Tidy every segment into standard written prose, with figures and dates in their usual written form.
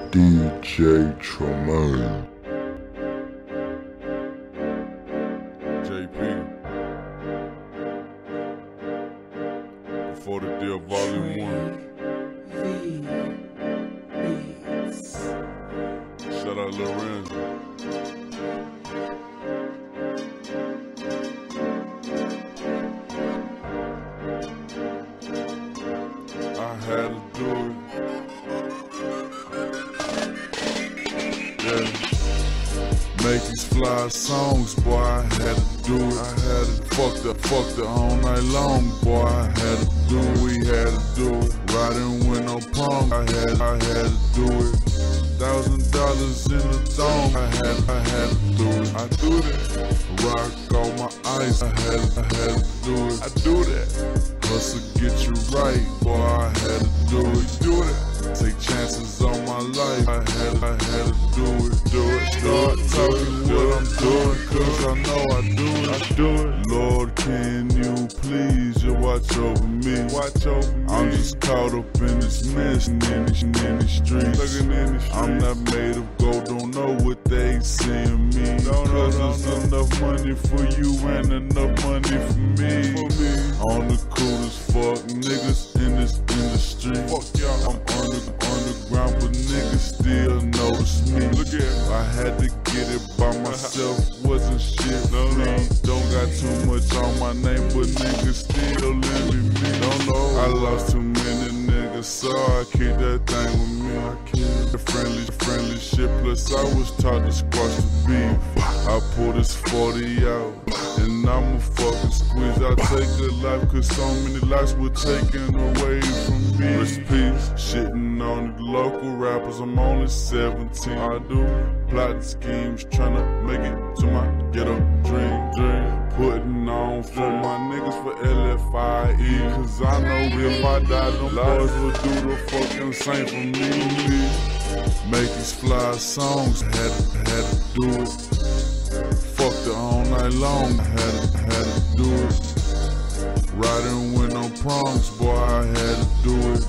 DJ Tremaine. JP. Before the Deal Volume 1. Shout out Lorenzo. I had to do it. Yeah. Make these fly songs, boy, I had to do it. I had to fuck the all night long, boy, I had to do it. We had to do it. Riding with no prom, I had to do it. $1,000 in the thong, I had to do it. I do that. Rock on my ice, I had to do it. I do that. Hustle get you right, boy, I had to do it. Do that. Take chances on my life, I had to do it. Start talking what I'm doing, cause I know I do it. Lord, can you please just watch over me? I'm just caught up in this mess in the streets. I'm not made of gold, don't know what they seeing me. Cause there's enough money for you and enough money for me. On the coolest fuck niggas in this industry. I'm underground, but niggas still notice me. I had to get it by myself, wasn't shit free. Don't got too much on my name, but niggas still living me. I lost too many niggas, so I keep that thing with me. The friendly shit, plus I was taught to squash the beef. I pull this 40 out, and I'ma fucking squeeze. I take a life, cause so many lives were taken away from me. Rest peace, shitting on the local rappers, I'm only 17. I do plotting schemes, tryna make it to my ghetto dream. Putting on for my niggas for LFIE, cause I know if I die, them boys will do the fucking same for me. Make these fly songs, had to do it. Fucked it all night long, had to do it. Riding with no proms, boy, I had to do it.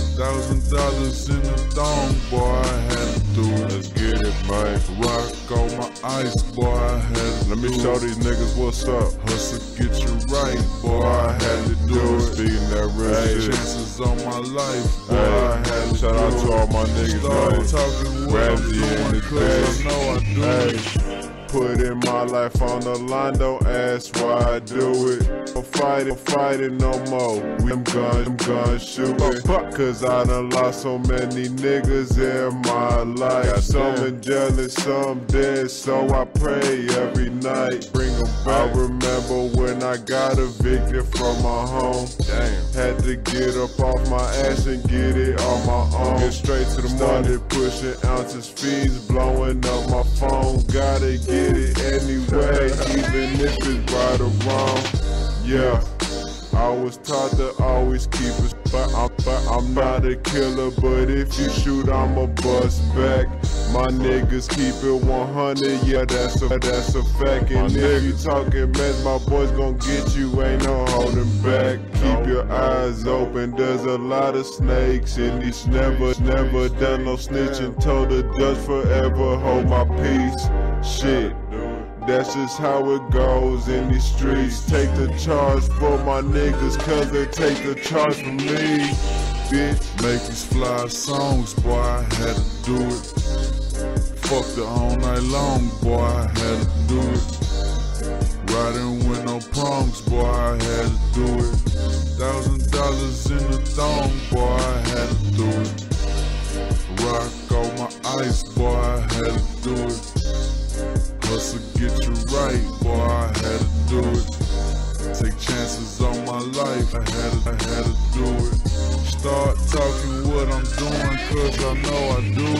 $1,000 in the thong, boy, I had to do it. Let's get it, man. Rock on my ice, boy, I had to do it. Let me show these niggas what's up. Hustle get you right, boy, I had to do it. Speaking that real shit. Chances on my life, boy, I had to shout out to all my niggas, man. Ramsey in the day. I know I do it. Putting my life on the line, don't ask why I do it. I'm fighting no more. I'm gun shooting. Cause I done lost so many niggas in my life. Some jealous, some dead, so I pray every night. Bring them back. I remember when I got evicted from my home. Had to get up off my ass and get it on my own. Get straight to the money, pushing ounces, fees, blowing up my phone. Gotta get it anyway, even if it's right or wrong. Yeah, I was taught to always keep it, but I'm not a killer. But if you shoot, I'ma bust back. My niggas keep it 100, yeah, that's a fact. And if you talking mess, my boys gon' get you, ain't no holding back. Keep your eyes open, there's a lot of snakes in these. Never done no snitching, told the judge forever hold my peace. Shit, that's just how it goes in these streets. Take the charge for my niggas, cause they take the charge from me, bitch. Make these fly songs, boy, I had to do it. Fucked it all night long, boy, I had to do it. Riding with no proms, boy, I had to do it. $1,000 in the thong, boy, I had to do it. Rock on my ice, boy, I had to do it. Hustle get you right, boy, I had to do it. Take chances on my life, I had to do it. Start talking what I'm doing, cause I know I do it.